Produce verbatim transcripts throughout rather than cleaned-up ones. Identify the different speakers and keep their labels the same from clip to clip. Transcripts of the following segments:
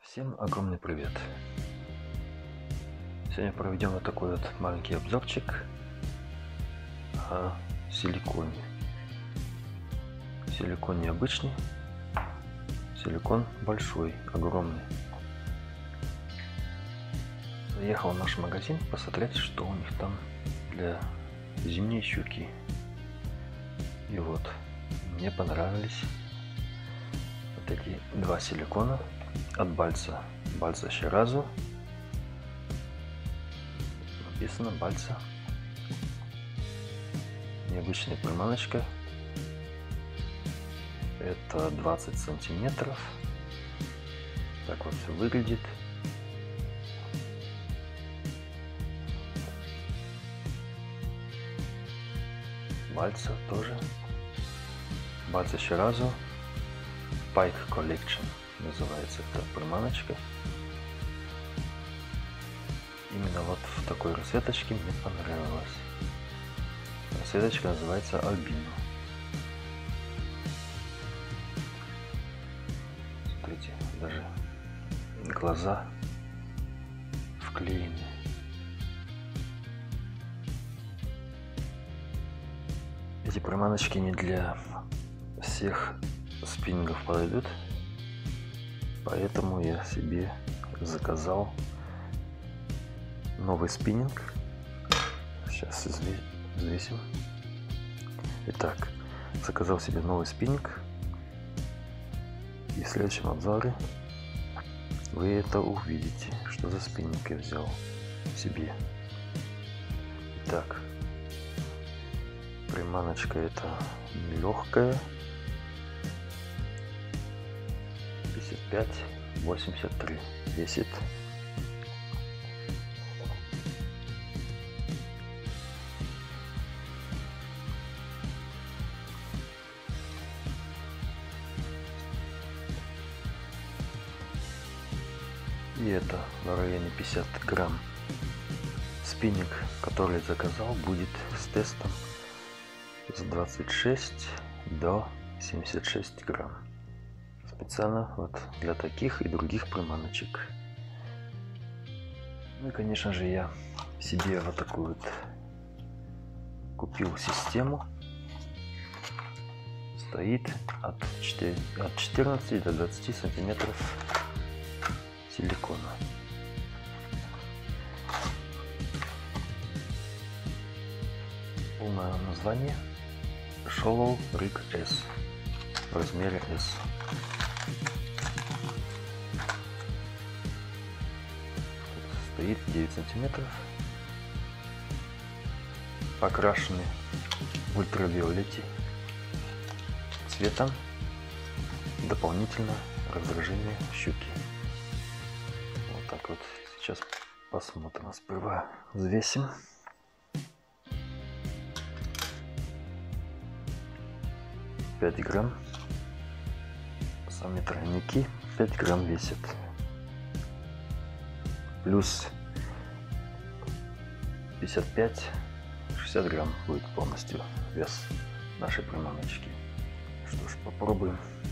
Speaker 1: Всем огромный привет! Сегодня проведем вот такой вот маленький обзорчик о силиконе. Силикон необычный, силикон большой, огромный. Заехал в наш магазин посмотреть, что у них там для зимней щуки. И вот, мне понравились вот эти два силикона от Бальца. Бальца Shirazу. Написано Бальца. Необычная приманочка. Это двадцать сантиметров. Так вот все выглядит. Бальца тоже. Бальца Shirazу Pike Collection называется эта приманочка. Именно вот в такой расцветочке мне понравилось. Расцветочка называется Альбино. Смотрите, даже глаза вклеены. Эти приманочки не для всех спиннингов подойдут, поэтому я себе заказал новый спиннинг. Сейчас взвесим. Итак, заказал себе новый спиннинг, и в следующем обзоре вы это увидите, что за спиннинг я взял себе. Итак, приманочка это легкая, пятьдесят пять восемьдесят три весит. И это в районе пятьдесят грамм. Спиннинг, который заказал, будет с тестом с двадцать шесть до семидесяти шести грамм. Специально вот для таких и других приманочек. Ну и конечно же я себе вот такую вот купил систему. Стоит от четырнадцати до двадцати сантиметров силикона. Полное название Shallow Rig S в размере S. Стоит девять сантиметров. Покрашены в ультравиолете цветом. Дополнительно раздражение щуки. Вот так вот. Сейчас посмотрим. Сперва взвесим. пять грамм. Сами тройники пять грамм весят. Плюс пятьдесят пять шестьдесят грамм будет полностью вес нашей приманочки. Что ж, попробуем.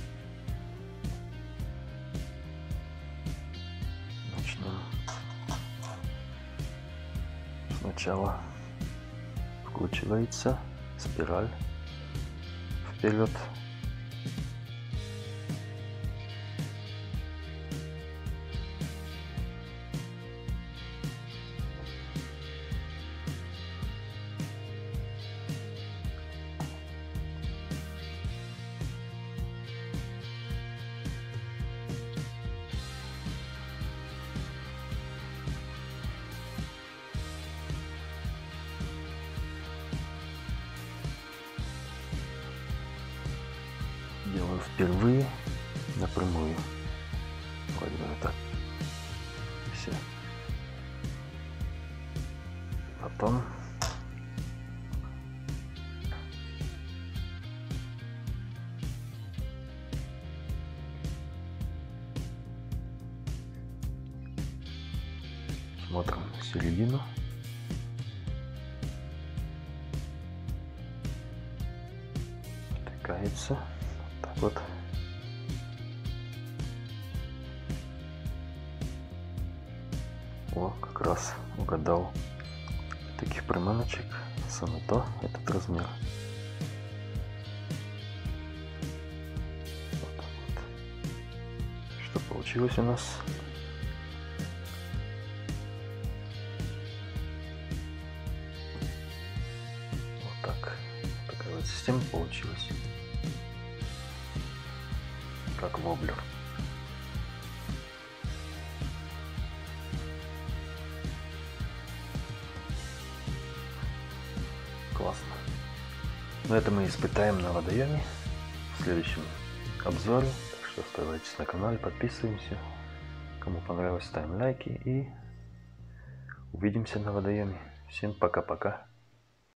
Speaker 1: Начнем. Сначала вкручивается спираль вперед. Делаю впервые напрямую. Вроде бы так. Все. Потом смотрим середину. Втыкается. Так вот. О, как раз угадал. Таких приманочек самое то, этот размер. Вот так вот. Что получилось у нас? Вот так. Такая вот система получилась. Как воблер. Классно. Но это мы испытаем на водоеме в следующем обзоре. Так что оставайтесь на канале, подписываемся. Кому понравилось, ставим лайки и увидимся на водоеме. Всем пока-пока.